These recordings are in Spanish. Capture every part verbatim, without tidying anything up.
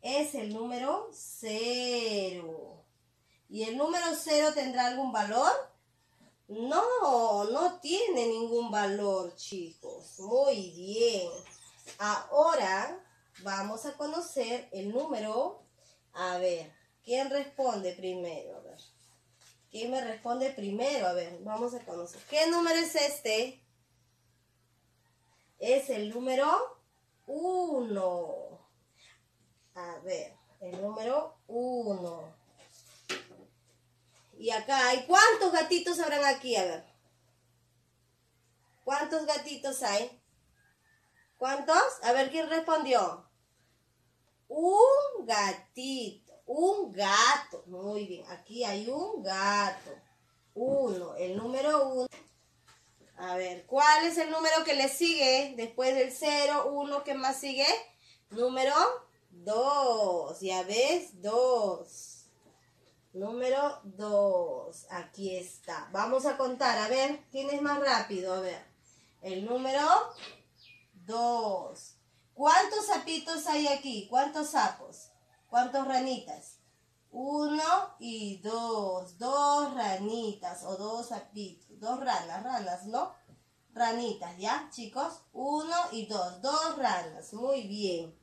es el número cero. ¿Y el número cero tendrá algún valor? No, no tiene ningún valor, chicos. Muy bien. Ahora vamos a conocer el número. A ver, ¿quién responde primero? A ver. ¿Quién me responde primero? A ver, vamos a conocer. ¿Qué número es este? Es el número uno. A ver, el número uno. Y acá hay, ¿cuántos gatitos habrán aquí? A ver. ¿Cuántos gatitos hay? ¿Cuántos? A ver, ¿quién respondió? Un gatito, un gato. Muy bien, aquí hay un gato. Uno, el número uno. A ver, ¿cuál es el número que le sigue? Después del cero, uno, ¿qué más sigue? Número dos. Ya ves, dos. Número dos. Aquí está. Vamos a contar. A ver, ¿quién es más rápido? A ver. El número dos. ¿Cuántos sapitos hay aquí? ¿Cuántos sapos? ¿Cuántas ranitas? Uno y dos. Dos ranitas o dos sapitos. Dos ranas, ranas, ¿no? Ranitas, ¿ya, chicos? Uno y dos. Dos ranas. Muy bien.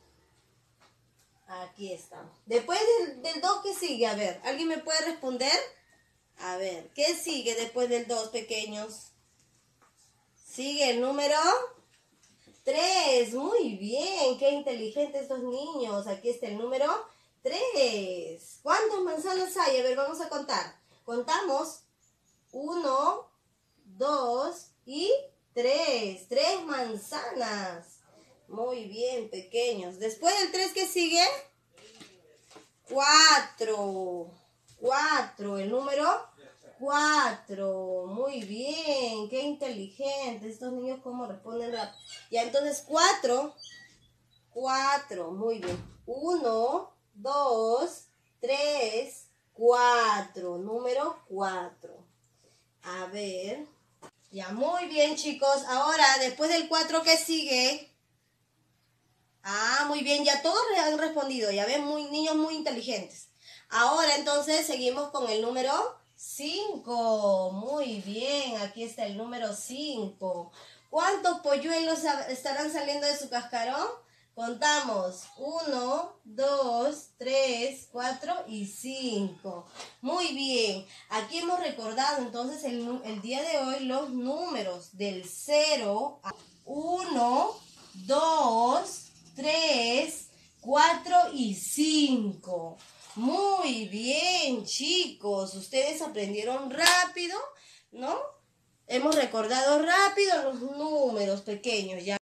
Aquí estamos. Después del, del dos, ¿qué sigue? A ver, ¿alguien me puede responder? A ver, ¿qué sigue después del dos, pequeños? Sigue el número tres. Muy bien, qué inteligentes estos niños. Aquí está el número tres. ¿Cuántas manzanas hay? A ver, vamos a contar. Contamos. uno, dos y tres. Tres manzanas. Muy bien, pequeños. Después del tres, ¿qué sigue? cuatro. cuatro. El número cuatro. Muy bien. Qué inteligentes. Estos niños cómo responden rápido. Ya, entonces cuatro. cuatro. Muy bien. uno, dos, tres, cuatro. Número cuatro. A ver. Ya, muy bien, chicos. Ahora, después del cuatro, ¿qué sigue? Ah, muy bien, ya todos han respondido, ya ven, muy, niños muy inteligentes. Ahora entonces seguimos con el número cinco. Muy bien, aquí está el número cinco. ¿Cuántos polluelos estarán saliendo de su cascarón? Contamos. uno, dos, tres, cuatro y cinco. Muy bien, aquí hemos recordado entonces el, el día de hoy los números del cero a uno, dos, tres, cuatro y cinco. Muy bien, chicos. Ustedes aprendieron rápido, ¿no? Hemos recordado rápido los números pequeños, ya.